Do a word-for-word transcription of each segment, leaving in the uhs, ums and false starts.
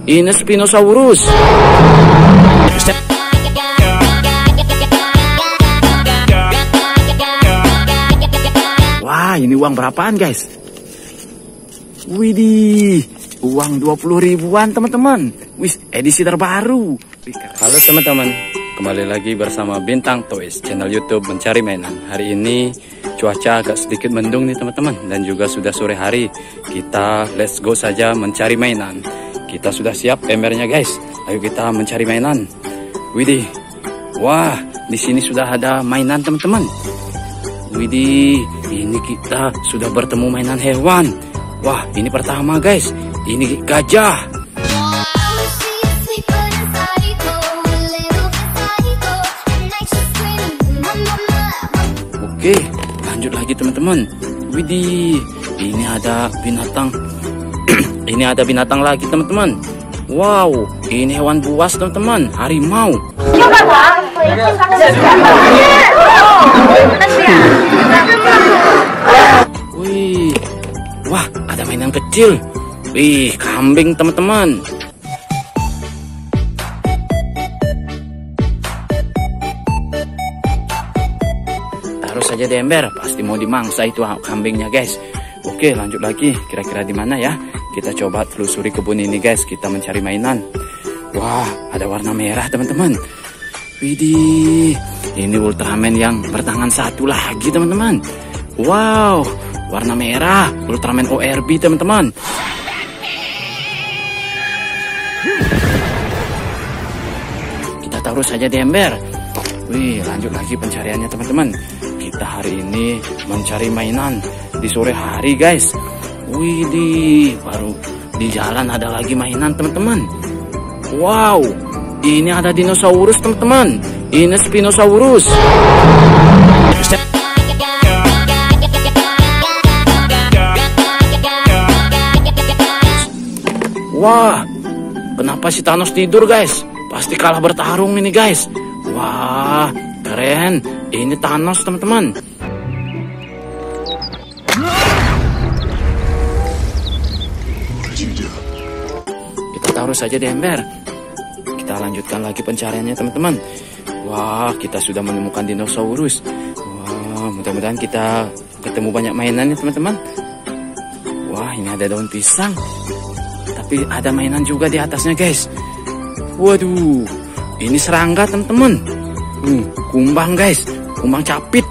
ini Spinosaurus. Wah, ini uang berapaan guys? Widih, uang dua puluh ribuan teman-teman. Wis, edisi terbaru. Halo teman-teman, kembali lagi bersama Bintang Toys, channel YouTube mencari mainan. Hari ini cuaca agak sedikit mendung nih teman-teman, dan juga sudah sore hari. Kita let's go saja mencari mainan. Kita sudah siap embernya guys. Ayo kita mencari mainan. Widih, wah, di sini sudah ada mainan teman-teman. Widih, ini kita sudah bertemu mainan hewan. Wah, ini pertama guys, ini gajah. Oke, lanjut lagi teman-teman. Widih, ini ada binatang. Ini ada binatang lagi teman-teman. Wow, ini hewan buas teman-teman, harimau. Wih, wah, ada mainan kecil. Wih, kambing teman-teman. Taruh saja di ember, pasti mau dimangsa itu kambingnya guys. Oke, lanjut lagi. Kira-kira di mana ya? Kita coba telusuri kebun ini guys. Kita mencari mainan. Wah, ada warna merah teman-teman. Widih, ini Ultraman yang bertangan satu lagi teman-teman. Wow, warna merah, Ultraman O R B teman-teman. Kita taruh saja di ember. Wih, lanjut lagi pencariannya teman-teman. Kita hari ini mencari mainan di sore hari guys. Widih, baru di jalan ada lagi mainan teman-teman. Wow, ini ada dinosaurus teman-teman. Ini Spinosaurus. Wah, kenapa si Thanos tidur guys? Pasti kalah bertarung ini guys. Wah, keren. Ini Thanos teman-teman. Kita taruh saja di ember. Kita lanjutkan lagi pencariannya teman-teman. Wah, kita sudah menemukan dinosaurus. Wah, mudah-mudahan kita ketemu banyak mainannya teman-teman. Wah, ini ada daun pisang. Tapi ada mainan juga di atasnya guys. Waduh, ini serangga teman-teman. Hmm, kumbang guys, kumbang capit.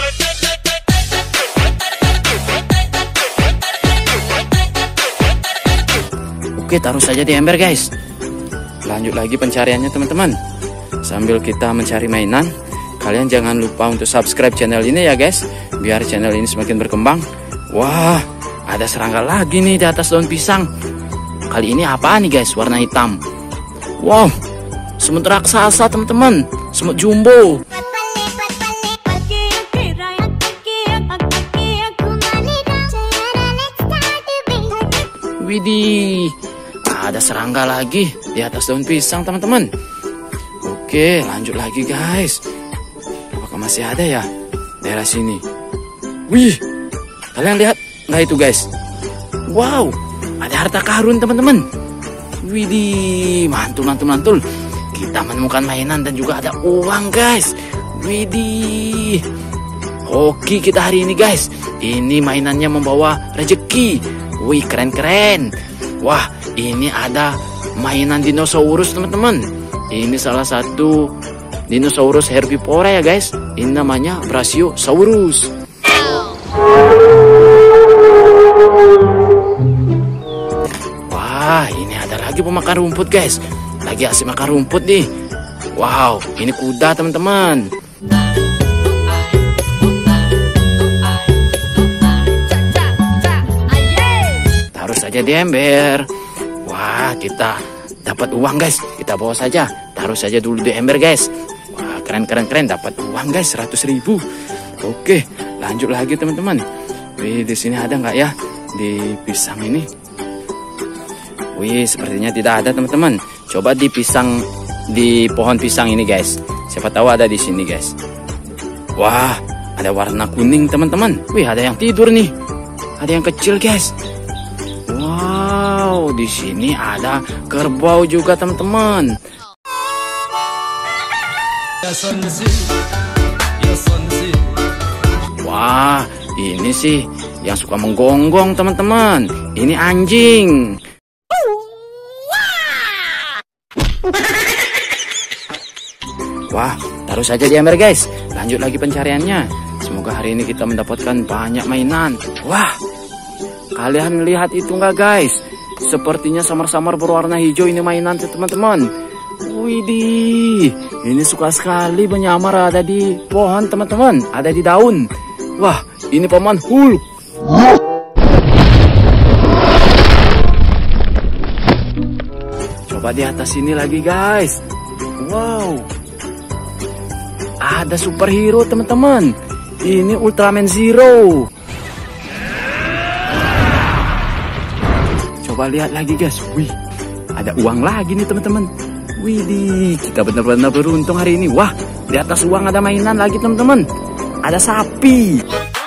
Oke, taruh saja di ember guys. Lanjut lagi pencariannya teman-teman. Sambil kita mencari mainan, kalian jangan lupa untuk subscribe channel ini ya guys, biar channel ini semakin berkembang. Wah, ada serangga lagi nih di atas daun pisang. Kali ini apa nih guys, warna hitam. Wow, semut raksasa teman-teman, semut jumbo. Widih, ada serangga lagi di atas daun pisang teman-teman. Oke, lanjut lagi guys. Apakah masih ada ya daerah sini? Wih, kalian lihat nggak itu guys? Wow, ada harta karun teman-teman. Widih, mantul mantul mantul. Kita menemukan mainan dan juga ada uang guys. Widih, hoki kita hari ini guys. Ini mainannya membawa rezeki. Wih, keren keren. Wah, ini ada mainan dinosaurus teman-teman. Ini salah satu dinosaurus herbivora ya guys. Ini namanya Brachiosaurus. Wah, ini ada lagi pemakan rumput guys. Lagi asik makan rumput nih. Wow, ini kuda teman-teman. Taruh saja di ember. Wah, kita dapat uang guys. Kita bawa saja. Taruh saja dulu di ember guys. Wah, keren keren keren, dapat uang guys, seratus ribu. Oke, lanjut lagi teman-teman. Wih, di sini ada nggak ya di pisang ini? Wih, sepertinya tidak ada teman-teman. Coba di pisang, di pohon pisang ini guys. Siapa tahu ada di sini guys. Wah, ada warna kuning teman-teman. Wih, ada yang tidur nih. Ada yang kecil guys. Wow, di sini ada kerbau juga teman-teman. Wah, ini sih yang suka menggonggong teman-teman. Ini anjing. Wah, taruh saja di ember guys. Lanjut lagi pencariannya. Semoga hari ini kita mendapatkan banyak mainan. Wah, kalian lihat itu nggak guys? Sepertinya samar-samar berwarna hijau ini mainan teman-teman. Widih, ini suka sekali menyamar ada di pohon teman-teman, ada di daun. Wah, ini paman Hulk. Coba di atas sini lagi guys. Wow, ada superhero teman-teman. Ini Ultraman Zero. Coba lihat lagi guys. Wih, ada uang lagi nih teman-teman. Widih, kita benar-benar beruntung hari ini. Wah, di atas uang ada mainan lagi teman-teman. Ada sapi.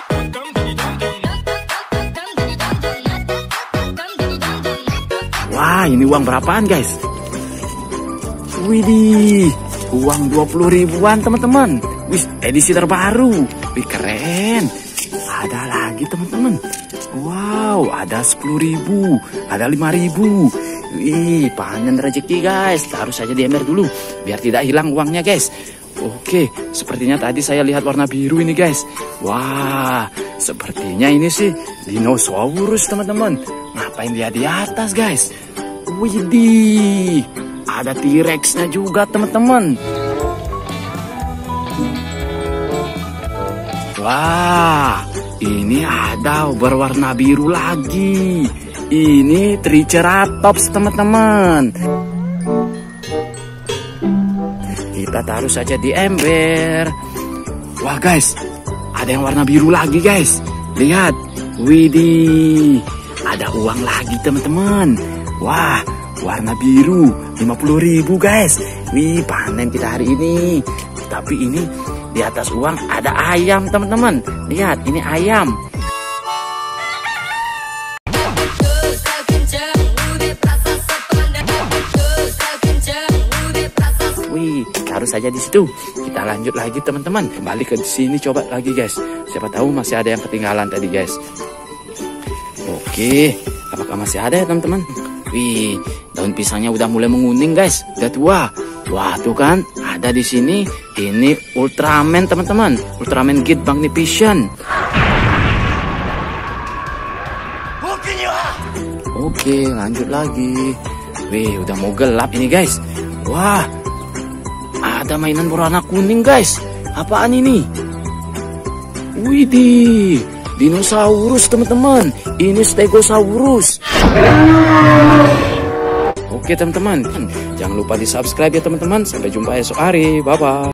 Wah, ini uang berapaan guys? Widih, uang dua puluh ribuan teman-teman. Wih, edisi terbaru. Wih, keren. Ada lagi teman-teman. Wow, ada sepuluh ribu, ada lima ribu. Wih, panen rezeki guys. Taruh saja di ember dulu biar tidak hilang uangnya guys. Oke, sepertinya tadi saya lihat warna biru ini guys. Wah, sepertinya ini sih dinosaurus teman-teman. Ngapain dia di atas guys? Widih, ada T-Rex-nya juga teman-teman. Wah, ini ada berwarna biru lagi. Ini Triceratops teman-teman. Kita taruh saja di ember. Wah guys, ada yang warna biru lagi guys. Lihat, widih, ada uang lagi teman-teman. Wah, warna biru, lima puluh ribu guys. Wih, panen kita hari ini. Tapi ini di atas uang ada ayam teman-teman. Lihat, ini ayam. Wih, taruh saja di situ. Kita lanjut lagi teman-teman. Kembali ke sini coba lagi guys. Siapa tahu masih ada yang ketinggalan tadi guys. Oke, apakah masih ada ya teman-teman? Wih, daun pisangnya udah mulai menguning guys. Udah tua. Wah, tuh kan ada di sini. Ini Ultraman teman-teman. Ultraman Kid Magnificent. Oke, lanjut lagi. Wih, udah mau gelap ini guys. Wah, ada mainan berwarna kuning guys. Apaan ini? Widih, dinosaurus teman-teman. Ini Stegosaurus. Oke teman-teman, jangan lupa di subscribe ya teman-teman. Sampai jumpa esok hari. Bye bye.